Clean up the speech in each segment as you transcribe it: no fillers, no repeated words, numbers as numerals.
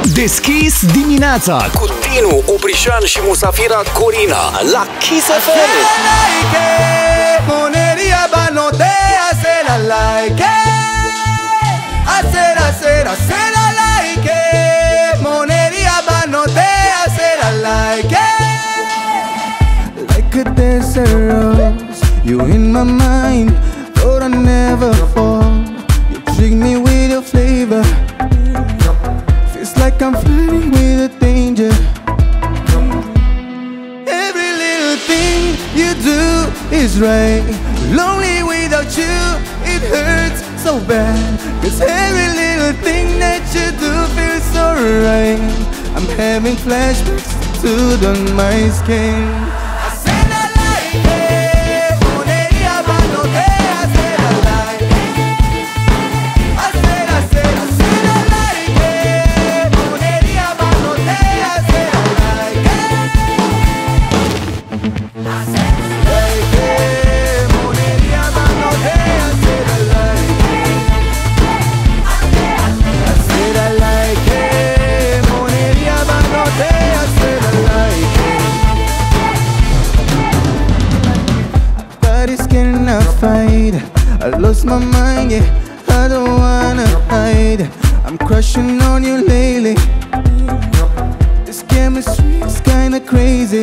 Deschis dimineața cu Dinu, Oprișan și musafira Corina la Kiss FM. Monería banotea, será like. Será like. Monería banotea, será like. Like a desert rose, you in my mind, thought I'd never fall. You trick me with your flavor. Feels like I'm flirting with a danger. Every little thing you do is right. Lonely without you, it hurts so bad. 'Cause every little thing that you do feels so right. I'm having flashbacks to on my skin. I said I like it. Monería banotea, said I like it. I said I like it. Monería banotea, said I like it. I said I like it. Monería banotea, said I like it. I said I like it. Monería banotea, said I like it. Body's cannot fight. I lost my mind, yeah. I don't wanna hide. I'm crushing on you lately. This chemistry is kinda crazy.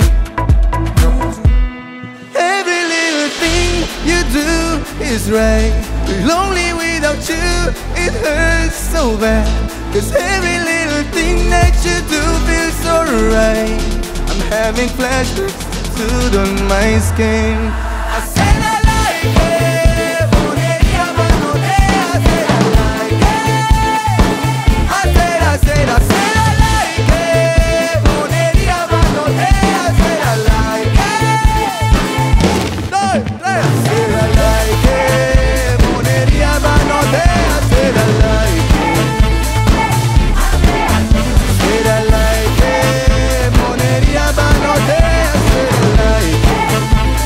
Every little thing you do is right. Lonely without you, it hurts so bad. 'Cause every little thing that you do feels so right. I'm having flashbacks to on my skin. I said I like it. Monería banotea, said I like it. I said I like it. Monería banotea, said I like it. Dos, tres. Said I like it. Monería banotea, said I like it. Said I like it. Monería banotea, said I like it.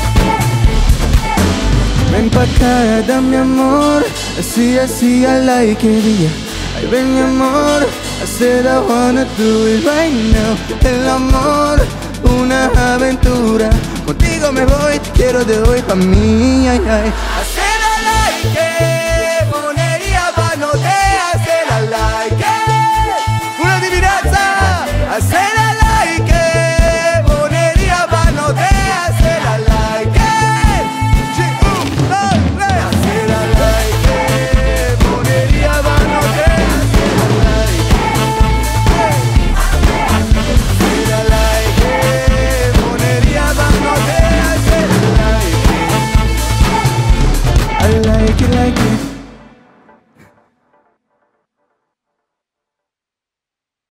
Ven pa' acá, dame amor. Así, I like it, yeah. Ay, ven mi amor. I said I wanna do it right now. El amor, una aventura. Contigo me voy, te quiero de hoy pa' mí, ay, ay. I said I like it.